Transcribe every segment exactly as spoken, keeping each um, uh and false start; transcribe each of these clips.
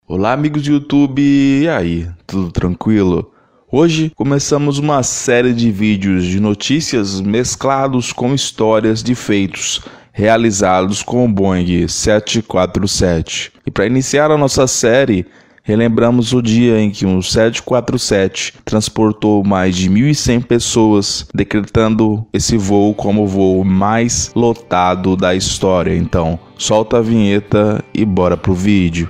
Olá amigos do YouTube, e aí, tudo tranquilo? Hoje começamos uma série de vídeos de notícias mesclados com histórias de feitos realizados com o Boeing sete quatro sete. E para iniciar a nossa série, relembramos o dia em que um sete quatro sete transportou mais de mil e cem pessoas, decretando esse voo como o voo mais lotado da história. Então, solta a vinheta e bora pro vídeo.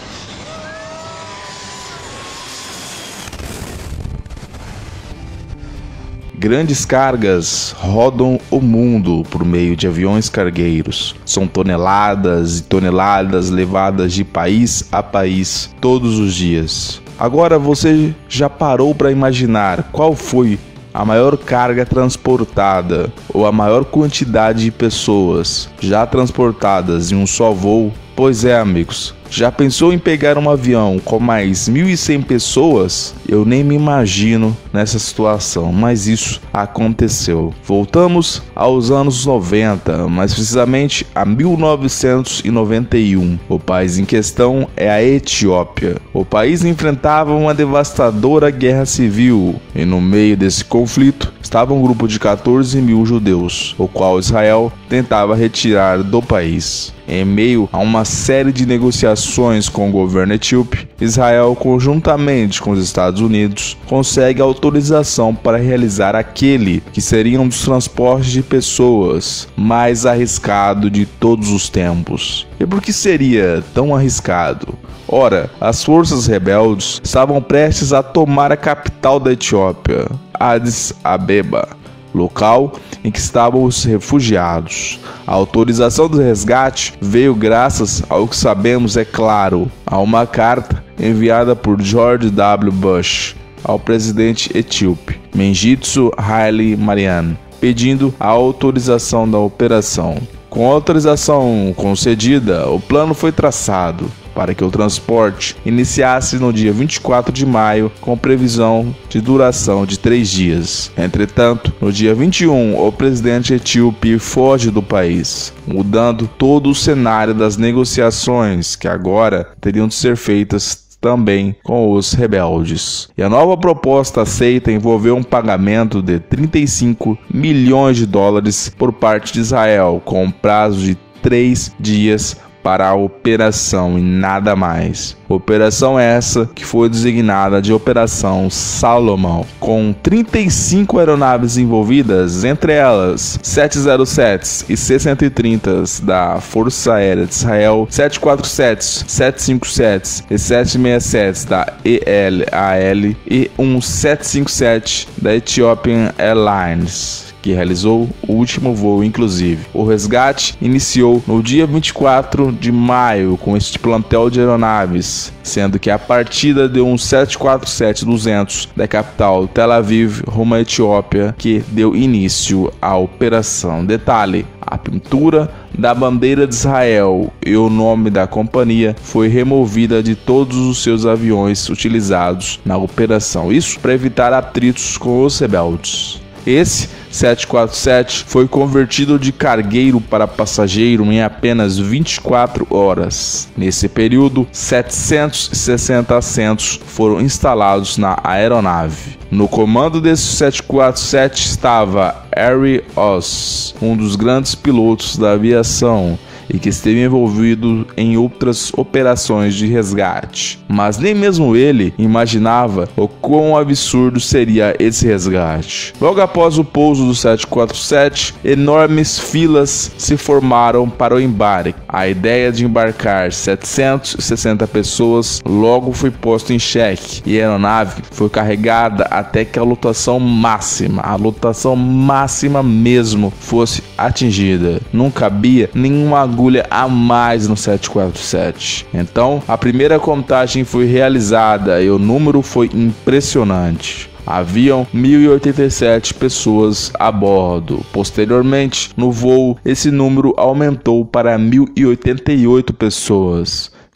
Grandes cargas rodam o mundo por meio de aviões cargueiros. São toneladas e toneladas levadas de país a país todos os dias. Agora você já parou para imaginar qual foi a maior carga transportada ou a maior quantidade de pessoas já transportadas em um só voo? Pois é, amigos. Já pensou em pegar um avião com mais mil e cem pessoas? Eu nem me imagino nessa situação, mas isso aconteceu. Voltamos aos anos noventa, mais precisamente a mil novecentos e noventa e um. O país em questão é a Etiópia. O país enfrentava uma devastadora guerra civil e no meio desse conflito estava um grupo de quatorze mil judeus, o qual Israel tentava retirar do país. Em meio a uma série de negociações com o governo etíope, Israel, conjuntamente com os Estados Unidos, consegue autorização para realizar aquele que seria um dos transportes de pessoas mais arriscado de todos os tempos. E por que seria tão arriscado? Ora, as forças rebeldes estavam prestes a tomar a capital da Etiópia, Addis Abeba, local em que estavam os refugiados. A autorização do resgate veio graças ao que sabemos, é claro, a uma carta enviada por George W. Bush ao presidente etíope, Mengistu Haile Mariam, pedindo a autorização da operação. Com a autorização concedida, o plano foi traçado para que o transporte iniciasse no dia vinte e quatro de maio, com previsão de duração de três dias. Entretanto, no dia vinte e um, o presidente etíope foge do país, mudando todo o cenário das negociações que agora teriam de ser feitas também com os rebeldes. E a nova proposta aceita envolveu um pagamento de trinta e cinco milhões de dólares por parte de Israel, com um prazo de três dias para a operação e nada mais. Operação essa que foi designada de Operação Salomão, com trinta e cinco aeronaves envolvidas, entre elas sete zero sete e C cento e trinta da Força Aérea de Israel, sete quatro sete, sete cinco sete e sete seis sete da E L A L e um sete cinco sete da Ethiopian Airlines, que realizou o último voo inclusive. O resgate iniciou no dia vinte e quatro de maio com este plantel de aeronaves, sendo que a partida de um sete quatro sete duzentos da capital Tel Aviv rumo à Etiópia que deu início à operação. Detalhe: a pintura da bandeira de Israel e o nome da companhia foi removida de todos os seus aviões utilizados na operação, isso para evitar atritos com os rebeldes. Esse sete quatro sete foi convertido de cargueiro para passageiro em apenas vinte e quatro horas. Nesse período, setecentos e sessenta assentos foram instalados na aeronave. No comando desse sete quatro sete estava Harry Oss, um dos grandes pilotos da aviação e que esteve envolvido em outras operações de resgate. Mas nem mesmo ele imaginava o quão absurdo seria esse resgate. Logo após o pouso do sete quatro sete, enormes filas se formaram para o embarque. A ideia de embarcar setecentas e sessenta pessoas logo foi posta em xeque e a aeronave foi carregada até que a lotação máxima, a lotação máxima mesmo, fosse atingida. Não cabia nenhuma agulha a mais no sete quatro sete. Então, a primeira contagem foi realizada e o número foi impressionante. Haviam mil e oitenta e sete pessoas a bordo. Posteriormente, no voo, esse número aumentou para mil e oitenta e oito pessoas,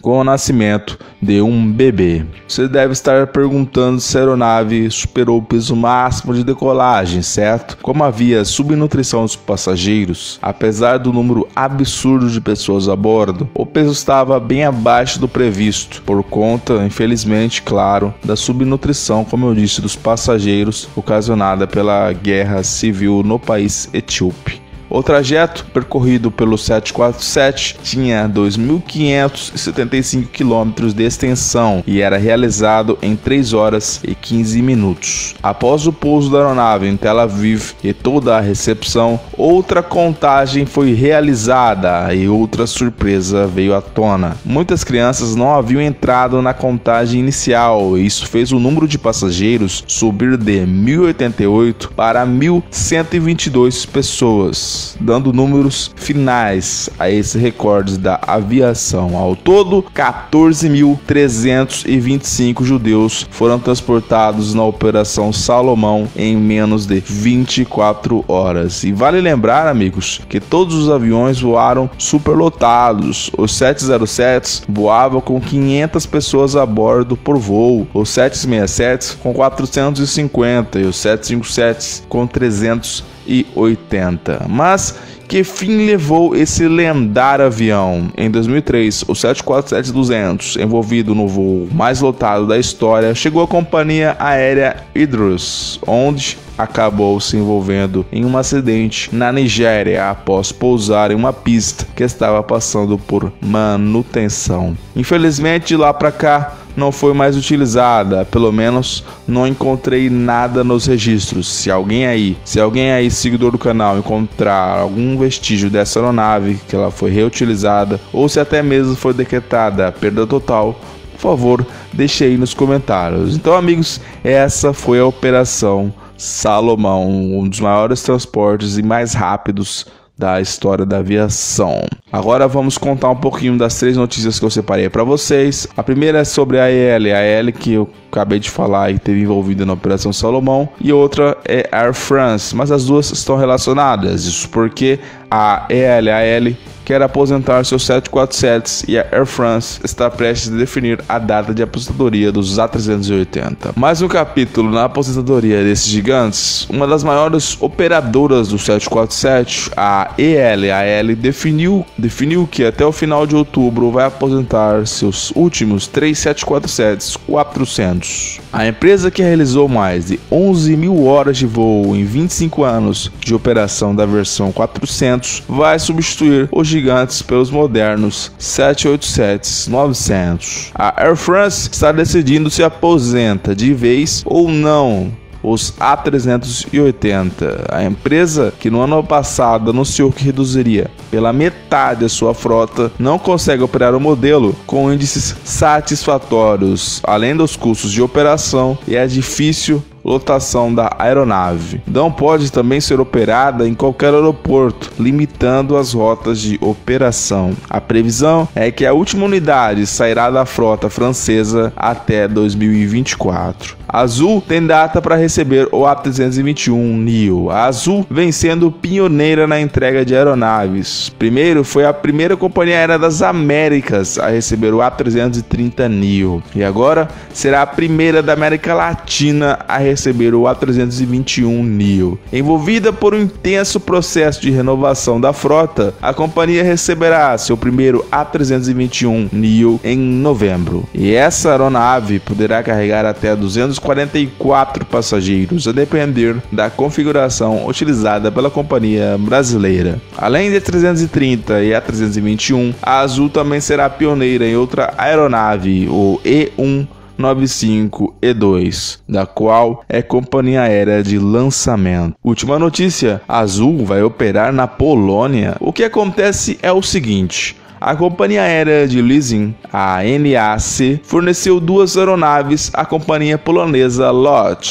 com o nascimento de um bebê. Você deve estar perguntando se a aeronave superou o peso máximo de decolagem, certo? Como havia subnutrição dos passageiros, apesar do número absurdo de pessoas a bordo, o peso estava bem abaixo do previsto, por conta, infelizmente, claro, da subnutrição, como eu disse, dos passageiros, ocasionada pela guerra civil no país etíope. O trajeto percorrido pelo sete quatro sete tinha dois mil quinhentos e setenta e cinco quilômetros de extensão e era realizado em três horas e quinze minutos. Após o pouso da aeronave em Tel Aviv e toda a recepção, outra contagem foi realizada e outra surpresa veio à tona. Muitas crianças não haviam entrado na contagem inicial e isso fez o número de passageiros subir de mil e oitenta e oito para mil cento e vinte e dois pessoas, dando números finais a esse recorde da aviação. Ao todo, quatorze mil trezentos e vinte e cinco judeus foram transportados na Operação Salomão em menos de vinte e quatro horas. E vale lembrar, amigos, que todos os aviões voaram superlotados. Os sete zero sete voavam com quinhentas pessoas a bordo por voo, os sete sessenta e sete com quatrocentos e cinquenta e os sete cinquenta e sete com trezentos e oitenta. Mas que fim levou esse lendário avião? Em dois mil e três, o sete quatro sete duzentos, envolvido no voo mais lotado da história, chegou à companhia aérea Idris, onde acabou se envolvendo em um acidente na Nigéria após pousar em uma pista que estava passando por manutenção. Infelizmente, de lá para cá não foi mais utilizada, pelo menos não encontrei nada nos registros. Se alguém aí, se alguém aí seguidor do canal encontrar algum vestígio dessa aeronave que ela foi reutilizada ou se até mesmo foi decretada a perda total, por favor, deixe aí nos comentários. Então, amigos, essa foi a Operação Salomão, um dos maiores transportes e mais rápidos da história da aviação. Agora vamos contar um pouquinho das três notícias que eu separei para vocês. A primeira é sobre a A L, a L que eu acabei de falar e teve envolvida na Operação Salomão, e outra é Air France, mas as duas estão relacionadas. Isso porque a A L, a L quer aposentar seus sete quatro sete e a Air France está prestes a definir a data de aposentadoria dos A trezentos e oitenta. Mais um capítulo na aposentadoria desses gigantes. Uma das maiores operadoras do sete quatro sete, a E L A L, definiu, definiu que até o final de outubro vai aposentar seus últimos três sete quatro sete quatrocentos. A empresa, que realizou mais de onze mil horas de voo em vinte e cinco anos de operação da versão quatrocentos, vai substituir os gigantes pelos modernos sete oito sete novecentos. A Air France está decidindo se aposenta de vez ou não os A trezentos e oitenta. A empresa, que no ano passado anunciou que reduziria pela metade a sua frota, não consegue operar o modelo com índices satisfatórios, além dos custos de operação e a difícil lotação da aeronave. Não pode também ser operada em qualquer aeroporto, limitando as rotas de operação. A previsão é que a última unidade sairá da frota francesa até dois mil e vinte e quatro. A Azul tem data para receber o A trezentos e vinte e um Neo. A Azul vem sendo pioneira na entrega de aeronaves. Primeiro, foi a primeira companhia aérea das Américas a receber o A trezentos e trinta Neo. E agora será a primeira da América Latina a receber o A trezentos e vinte e um Neo. Envolvida por um intenso processo de renovação da frota, a companhia receberá seu primeiro A trezentos e vinte e um Neo em novembro. E essa aeronave poderá carregar até duzentos e quarenta e quatro passageiros, a depender da configuração utilizada pela companhia brasileira. Além de A trezentos e trinta e A trezentos e vinte e um, a Azul também será pioneira em outra aeronave, o E cento e noventa e cinco E dois, da qual é companhia aérea de lançamento. Última notícia: a Azul vai operar na Polônia. O que acontece é o seguinte: a companhia aérea de leasing, a N A C, forneceu duas aeronaves à companhia polonesa LOT.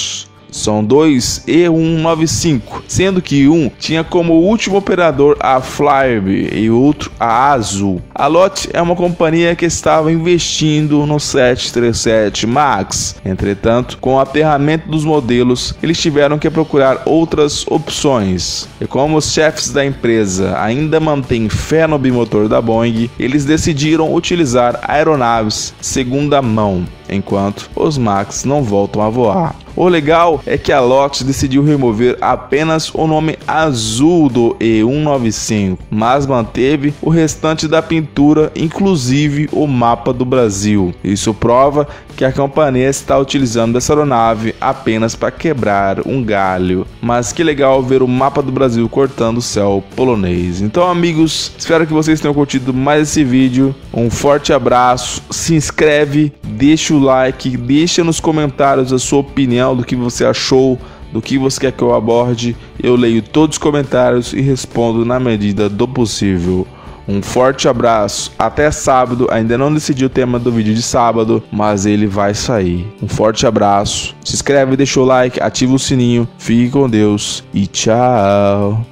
São dois E cento e noventa e cinco, sendo que um tinha como último operador a Flybe e outro a Azul. A LOT é uma companhia que estava investindo no sete três sete MAX. Entretanto, com o aterramento dos modelos, eles tiveram que procurar outras opções. E como os chefes da empresa ainda mantêm fé no bimotor da Boeing, eles decidiram utilizar aeronaves segunda mão, enquanto os MAX não voltam a voar. O legal é que a LOT decidiu remover apenas o nome Azul do E cento e noventa e cinco, mas manteve o restante da pintura, inclusive o mapa do Brasil. Isso prova que a companhia está utilizando essa aeronave apenas para quebrar um galho. Mas que legal ver o mapa do Brasil cortando o céu polonês. Então, amigos, espero que vocês tenham curtido mais esse vídeo. Um forte abraço, se inscreve, deixa o like, deixa nos comentários a sua opinião do que você achou, do que você quer que eu aborde. Eu leio todos os comentários e respondo na medida do possível. Um forte abraço, até sábado. Ainda não decidi o tema do vídeo de sábado, mas ele vai sair. Um forte abraço, se inscreve, deixa o like, ativa o sininho, fique com Deus e tchau.